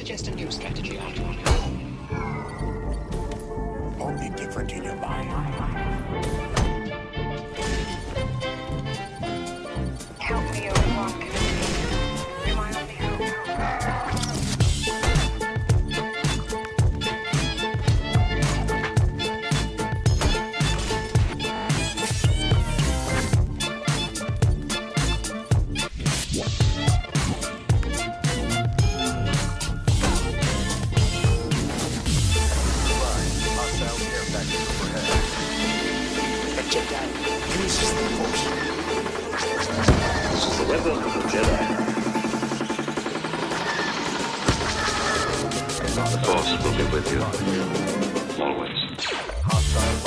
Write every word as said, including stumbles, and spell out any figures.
suggest a new strategy, Arthur. Only different in your mind. Help me, Obi-Wan Kenobi. You're my only hope. Jedi uses the Force. This is the weapon of the Jedi. The Force will be with you, always. Hostile